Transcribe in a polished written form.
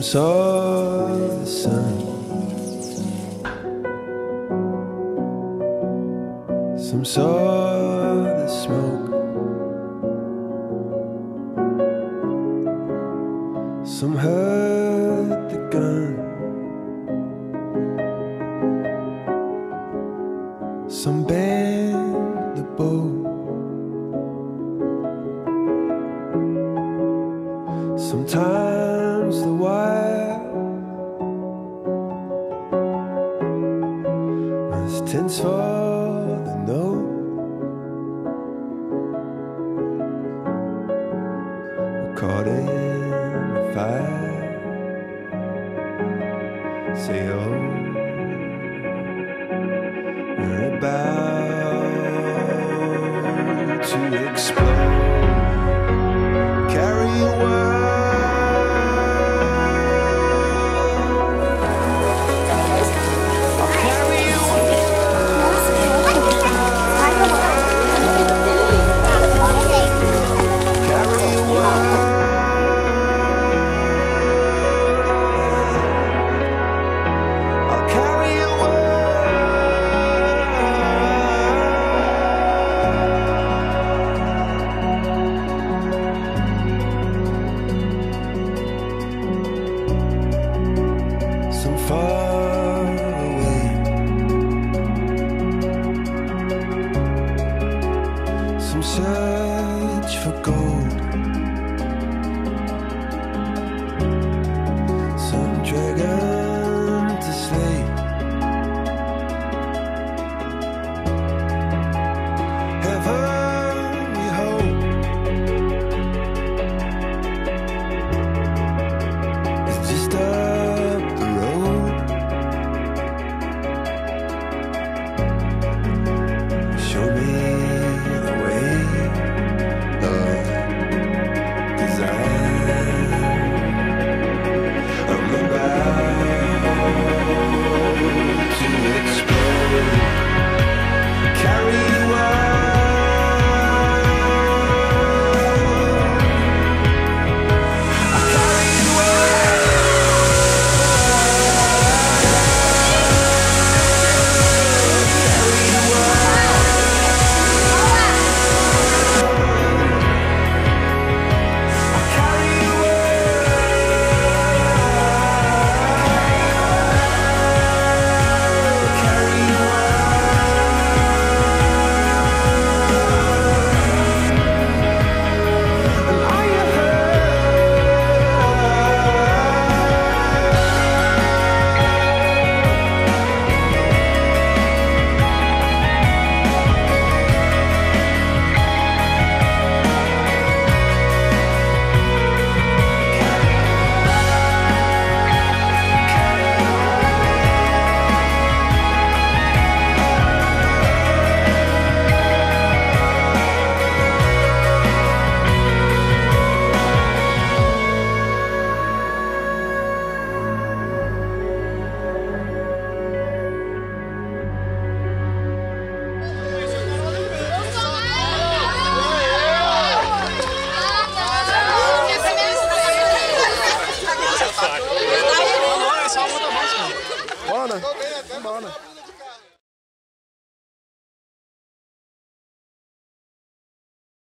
saw the sun, some saw the smoke, some heard the gun, some bent the bow, sometimes the wire was tense for the no. We're caught in the fire. Say oh, we're about to explode. Carry a word. Far away, some search for gold,